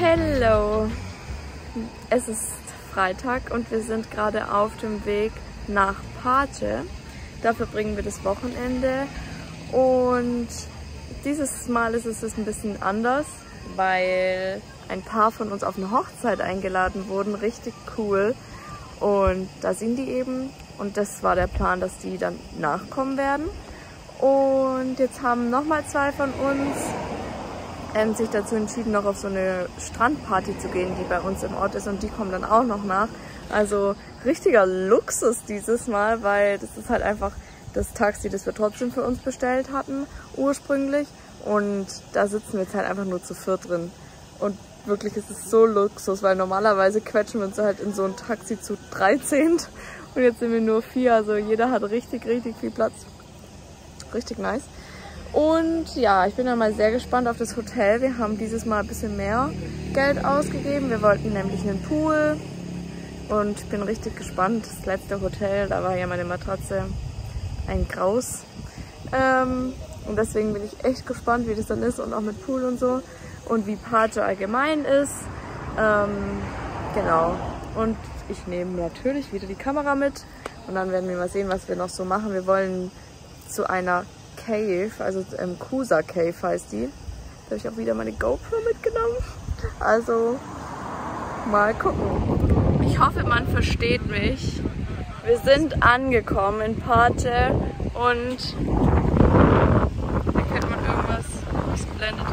Hello! Es ist Freitag und wir sind gerade auf dem Weg nach Pace. Da verbringen wir das Wochenende und dieses Mal ist es ein bisschen anders, weil ein paar von uns auf eine Hochzeit eingeladen wurden. Richtig cool. Und da sind die eben und das war der Plan, dass die dann nachkommen werden. Und jetzt haben nochmal zwei von uns sich dazu entschieden, noch auf so eine Strandparty zu gehen, die bei uns im Ort ist, und die kommen dann auch noch nach. Also richtiger Luxus dieses Mal, weil das ist halt einfach das Taxi, das wir trotzdem für uns bestellt hatten ursprünglich, und da sitzen wir jetzt halt einfach nur zu viert drin. Und wirklich ist es so Luxus, weil normalerweise quetschen wir uns halt in so ein Taxi zu 13 und jetzt sind wir nur 4, also jeder hat richtig viel Platz. Richtig nice. Und ja, ich bin dann mal sehr gespannt auf das Hotel. Wir haben dieses Mal ein bisschen mehr Geld ausgegeben. Wir wollten nämlich einen Pool und ich bin richtig gespannt. Das letzte Hotel, da war ja meine Matratze ein Graus. Und deswegen bin ich echt gespannt, wie das dann ist und auch mit Pool und so und wie Pace allgemein ist. Genau. Und ich nehme natürlich wieder die Kamera mit und dann werden wir mal sehen, was wir noch so machen. Wir wollen zu einer Cave, also Kusa Cave heißt die. Da habe ich auch wieder meine GoPro mitgenommen. Also mal gucken. Ich hoffe, man versteht mich. Wir sind angekommen in Pace und da kennt man irgendwas. Es blendet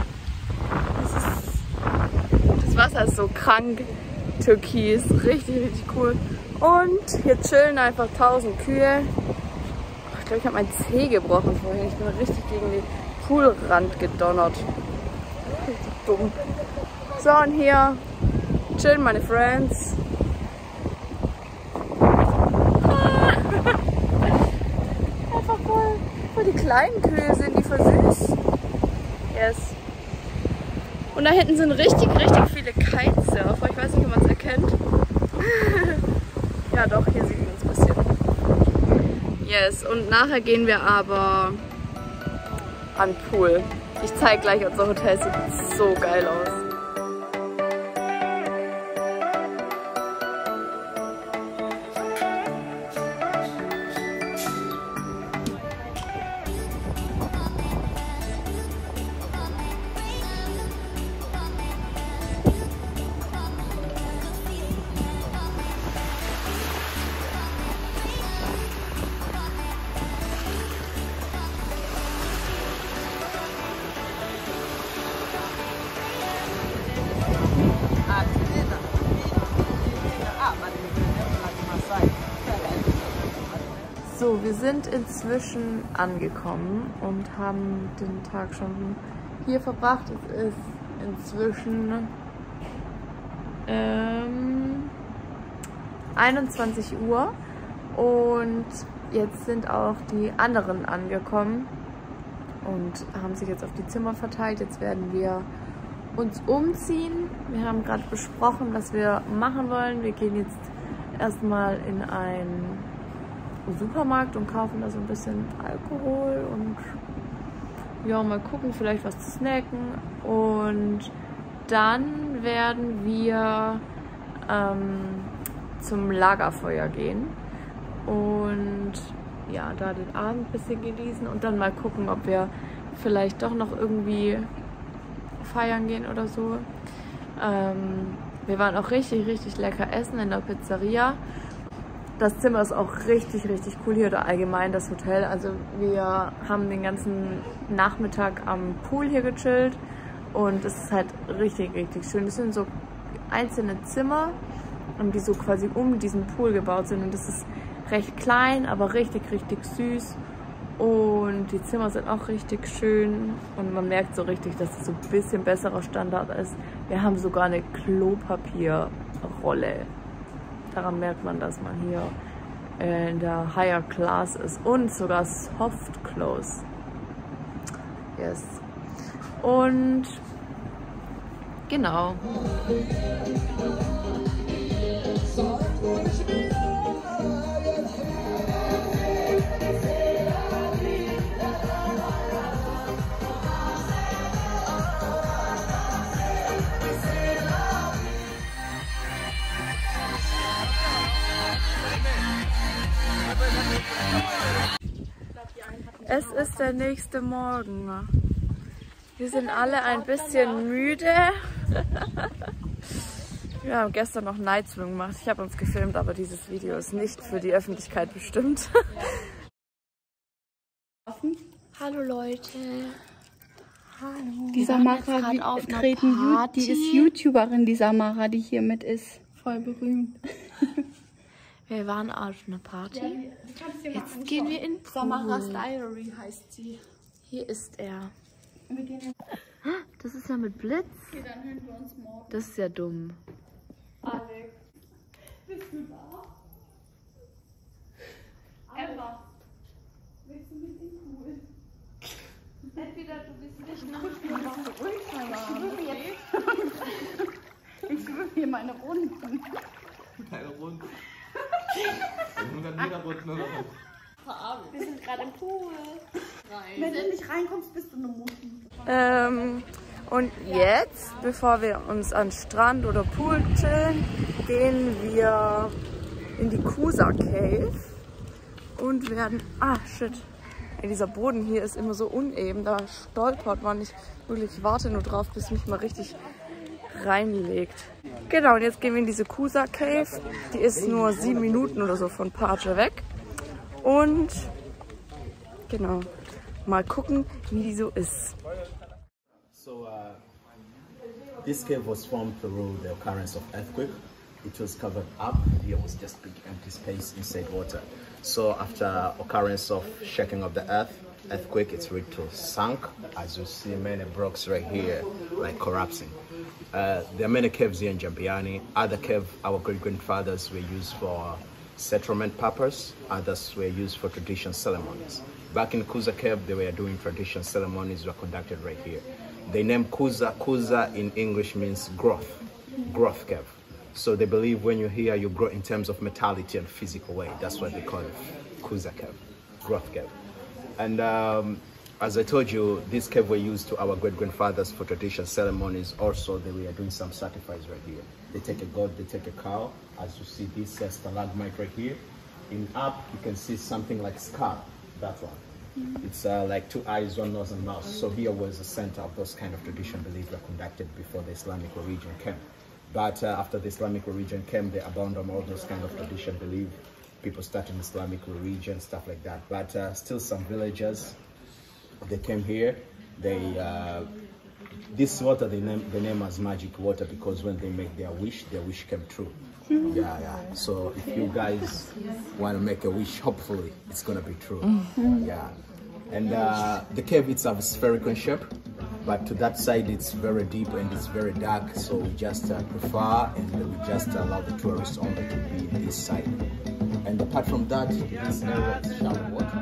die Sonne. Das Wasser ist so krank türkis. Richtig cool. Und hier chillen einfach 1000 Kühe. Ich glaube, ich habe meinen Zeh gebrochen vorhin. Ich bin richtig gegen den Poolrand gedonnert. Richtig dumm. So, und hier chillen meine Friends. Einfach voll die kleinen Kühe sind, die voll süß. Yes. Und da hinten sind richtig viele Kitesurfer. Ich weiß nicht, ob man es erkennt. Ja doch, hier sieht man es ein bisschen. Yes, und nachher gehen wir aber an den Pool. Ich zeige gleich, unser Hotel sieht so geil aus. So, wir sind inzwischen angekommen und haben den Tag schon hier verbracht. Es ist inzwischen 21 Uhr und jetzt sind auch die anderen angekommen und haben sich jetzt auf die Zimmer verteilt. Jetzt werden wir uns umziehen. Wir haben gerade besprochen, was wir machen wollen. Wir gehen jetzt erstmal in einen Supermarkt und kaufen da so ein bisschen Alkohol und ja, mal gucken, vielleicht was zu snacken, und dann werden wir zum Lagerfeuer gehen und ja, da den Abend ein bisschen genießen und dann mal gucken, ob wir vielleicht doch noch irgendwie feiern gehen oder so. Wir waren auch richtig lecker essen in der Pizzeria. Das Zimmer ist auch richtig cool hier, oder allgemein das Hotel. Also wir haben den ganzen Nachmittag am Pool hier gechillt und es ist halt richtig schön. Das sind so einzelne Zimmer, die so quasi um diesen Pool gebaut sind, und das ist recht klein, aber richtig süß. Und die Zimmer sind auch richtig schön und man merkt so richtig, dass es so ein bisschen besserer Standard ist. Wir haben sogar eine Klopapierrolle. Daran merkt man, dass man hier in der Higher Class ist, und sogar Soft Clothes. Yes. Und genau. Es ist der nächste Morgen. Wir sind alle ein bisschen müde. Wir haben gestern noch Night Swim gemacht. Ich habe uns gefilmt, aber dieses Video ist nicht für die Öffentlichkeit bestimmt. Hallo Leute. Hallo. Die Samara die ist YouTuberin, die Samara, die hier mit ist. Voll berühmt. Wir waren auf einer Party. Jetzt gehen wir in Pool. Samaras Diary heißt sie. Hier ist er. Das ist ja mit Blitz. Okay, dann hören wir uns morgen. Das ist ja dumm. Alex, bist du da? Emma, willst du mit in den Pool? Entweder du bist nicht nach Ich schwimme hier meine Runden. Keine Runden. Wir sind gerade im Pool. Wenn du nicht reinkommst, bist du eine Mutti. Und jetzt, bevor wir uns an Strand oder Pool chillen, gehen wir in die Kusa Cave und werden... Ah, shit. Ey, dieser Boden hier ist immer so uneben, da stolpert man nicht wirklich. Ich warte nur drauf, bis mich mal richtig reinlegt. Genau, und jetzt gehen wir in diese Kusa Cave. Die ist nur 7 Minuten oder so von Pace weg. Und genau, mal gucken, wie die so ist. So, this cave was formed through the occurrence of earthquake. It was covered up. Here was just big empty space inside water. So after occurrence of shaking of the earthquake, it's really sunk. As you see, many blocks right here, like collapsing. There are many caves here in Jambiani. Other caves our great-grandfathers were used for settlement purpose. Others were used for traditional ceremonies. Back in Kusa Cave, they were doing traditional ceremonies were conducted right here. They named Kusa. Kusa in English means growth cave. So they believe when you're here, you grow in terms of mentality and physical way. That's what they call it, Kusa Cave, growth cave. And as I told you, this cave were used to our great-grandfathers for traditional ceremonies. Also, they were doing some sacrifice right here. They take a goat, they take a cow. As you see this stalagmite right here. In up, you can see something like skull, that one. It's like 2 eyes, 1 nose and mouth. So here was the center of those kind of tradition beliefs were conducted before the Islamic religion came. But after the Islamic religion came, they abandoned all those kind of tradition belief. People started Islamic religion, stuff like that. But still some villagers, they came here. They this water they name as magic water because when they make their wish came true. Yeah. So if you guys want to make a wish, hopefully it's gonna be true. Yeah. And the cave itself is spherical shape, but to that side it's very deep and it's very dark. So we just prefer and we just allow the tourists only to be in this side. And apart from that, this area is shallow water.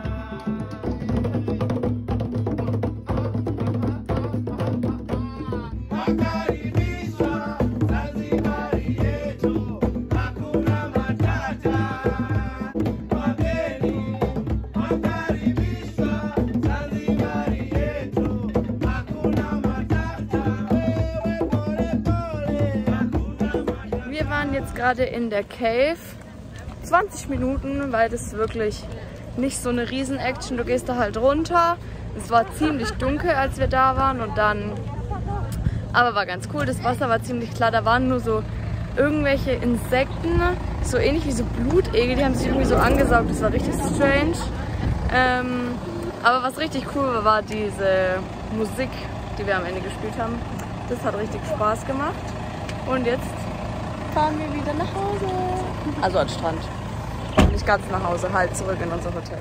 Wir waren jetzt gerade in der Cave. 20 Minuten, weil das wirklich nicht so eine Riesen-Action. Du gehst da halt runter. Es war ziemlich dunkel, als wir da waren und dann... Aber war ganz cool, das Wasser war ziemlich klar. Da waren nur so irgendwelche Insekten, so ähnlich wie so Blutegel. Die haben sich irgendwie so angesaugt. Das war richtig strange. Aber was richtig cool war, war diese Musik, die wir am Ende gespielt haben. Das hat richtig Spaß gemacht. Und jetzt fahren wir wieder nach Hause. Also an den Strand. Nicht ganz nach Hause, halt zurück in unser Hotel.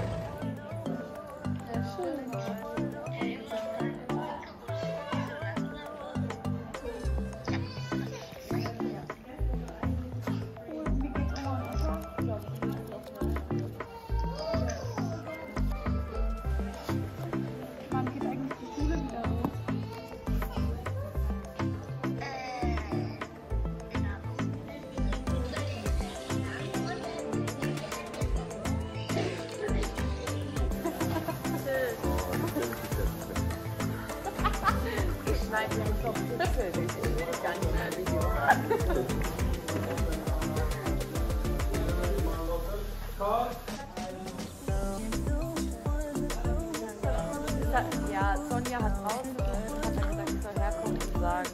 Ja, Sonja hat rausgegeben und hat dann gesagt, ich soll herkommen und sagen.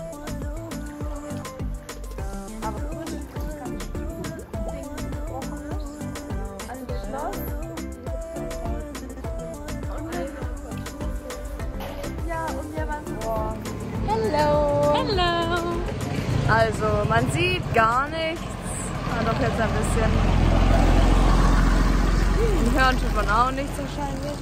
Aber übrigens ist ganz wegen an das Schloss. Ja, und wir waren vor. Hello! Hello! Also, man sieht gar nichts. Aber doch jetzt ein bisschen. Hören tut man auch nichts wahrscheinlich.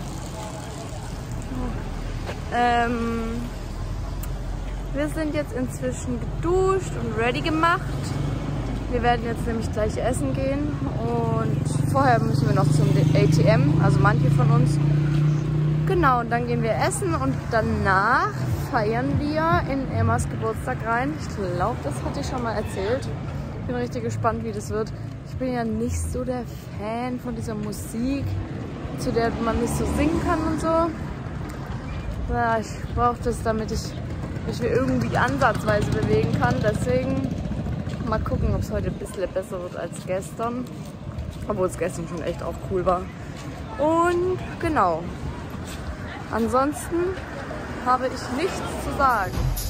Wir sind jetzt inzwischen geduscht und ready gemacht. Wir werden jetzt nämlich gleich essen gehen und vorher müssen wir noch zum ATM, also manche von uns. Genau, und dann gehen wir essen und danach feiern wir in Emmas Geburtstag rein. Ich glaube, das hatte ich schon mal erzählt. Ich bin richtig gespannt, wie das wird. Ich bin ja nicht so der Fan von dieser Musik, zu der man nicht so singen kann und so. Ja, ich brauche das, damit ich mich irgendwie ansatzweise bewegen kann. Deswegen mal gucken, ob es heute ein bisschen besser wird als gestern. Obwohl es gestern schon echt auch cool war. Und genau. Ansonsten habe ich nichts zu sagen.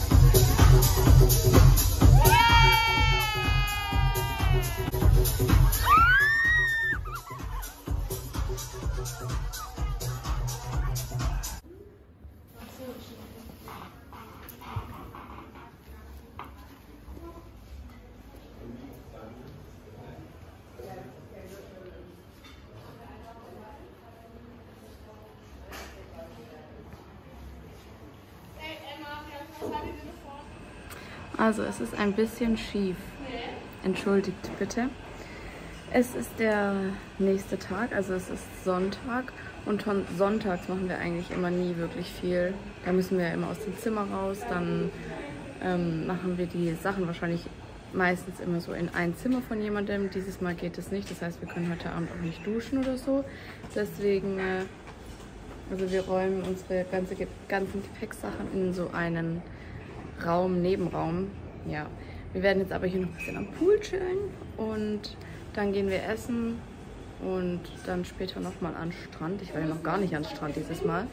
Also es ist ein bisschen schief. Entschuldigt bitte. Es ist der nächste Tag, also es ist Sonntag und von sonntags machen wir eigentlich immer nie wirklich viel. Da müssen wir ja immer aus dem Zimmer raus, dann machen wir die Sachen wahrscheinlich meistens immer so in ein Zimmer von jemandem. Dieses Mal geht es nicht, das heißt wir können heute Abend auch nicht duschen oder so. Deswegen, also wir räumen unsere ganzen Gepäcksachen in so einen Raum, Nebenraum. Ja, wir werden jetzt aber hier noch ein bisschen am Pool chillen und dann gehen wir essen und dann später nochmal an den Strand. Ich war ja noch gar nicht an den Strand dieses Mal.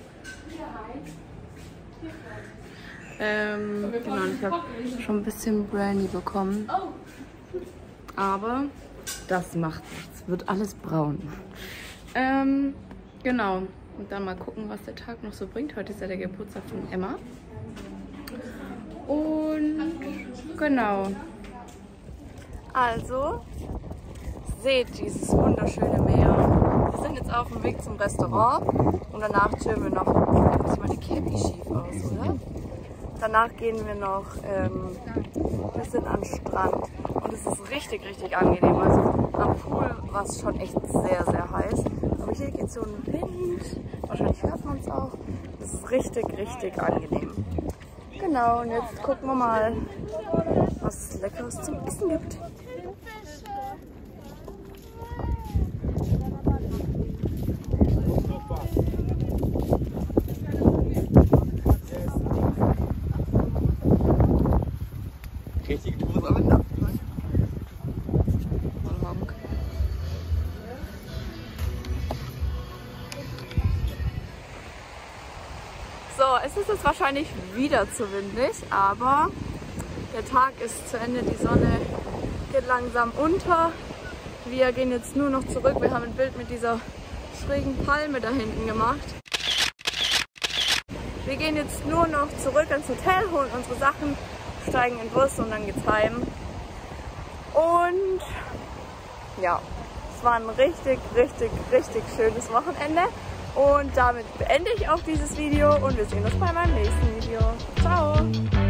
Genau, ich habe schon ein bisschen Brandy bekommen. Aber das macht nichts, wird alles braun. Genau, und dann mal gucken, was der Tag noch so bringt. Heute ist ja der Geburtstag von Emma. Und genau. Also, seht dieses wunderschöne Meer. Wir sind jetzt auf dem Weg zum Restaurant und danach chillen wir noch. Ist meine Cappy schief aus, oder? Danach gehen wir noch ein bisschen an den Strand und es ist richtig, richtig angenehm. Also am Pool war es schon echt sehr, sehr heiß. Aber hier geht so ein Wind, wahrscheinlich hört man es auch. Es ist richtig, richtig angenehm. Genau, und jetzt gucken wir mal, was es Leckeres zum Essen gibt. Richtig, du musst aber nackt sein. So, es ist jetzt wahrscheinlich wieder zu windig, aber der Tag ist zu Ende, die Sonne geht langsam unter. Wir gehen jetzt nur noch zurück, wir haben ein Bild mit dieser schrägen Palme da hinten gemacht. Wir gehen jetzt nur noch zurück ins Hotel, holen unsere Sachen, steigen in den Bus und dann geht's heim. Und ja, es war ein richtig, richtig, richtig schönes Wochenende. Und damit beende ich auch dieses Video und wir sehen uns bei meinem nächsten Video. Ciao!